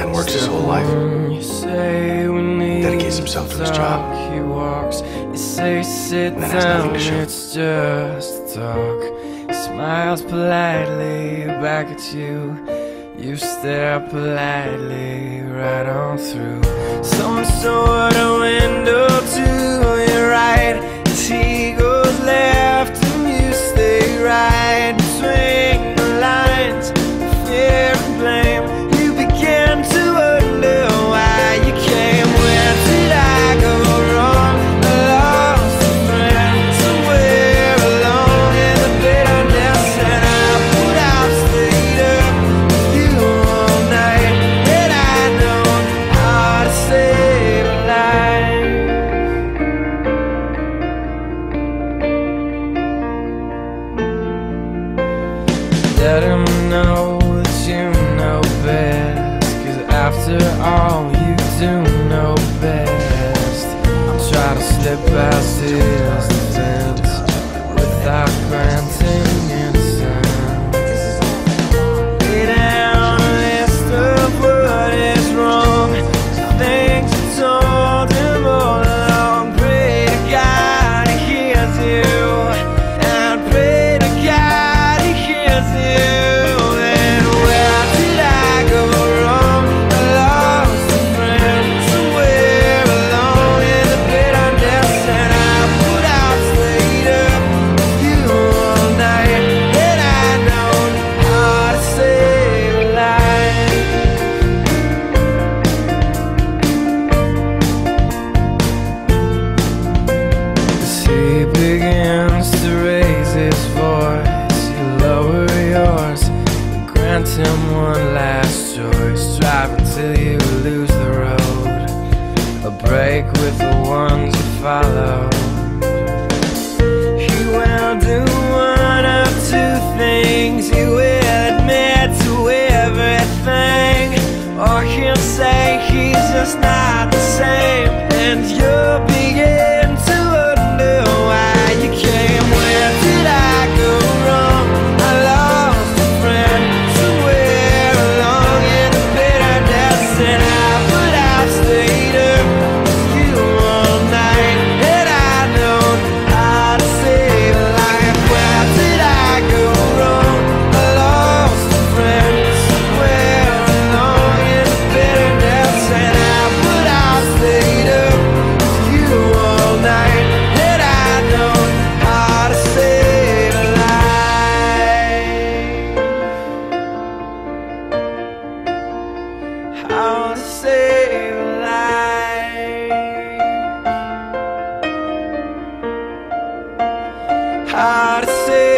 man works his whole life, dedicates himself to his job, and then has nothing to show. It's just talk. He smiles politely back at you. You stare politely right on through some sort of window to your right. As he goes left and you stay right between the lines of fear and blame. You begin to wonder why you came. Where did I go wrong? I lost a friend somewhere along in the bitterness, and I would have stayed up with you all night. Had I known how to save a life. Let him know that you know best, 'cause after all you do know best. I'll try to slip past his defense without granting innocence. Lay down a list of what is wrong, the things you told him all along. Pray to God he hears you, and pray to God he hears you. And where did I go wrong? I lost a friend somewhere alone in the bitterness, and I would have stayed up with you all night. Had I known how to save a life. As he begins to raise his voice, you lower yours, grant him one last choice. Drive until you lose the road, a break with the ones you follow. He will do one of two things. He will admit to everything, or he'll say he's just not the same, and you'll begin to wonder why you came. Where did I go wrong? I lost a friend somewhere along in the bitterness, and I would have stayed up with you all night. Had I known how to save a life. Where did I go wrong? I lost a friend somewhere along in the bitterness, and I would have stayed up with you all night. Had I known how to save a life. How to save a life. How to save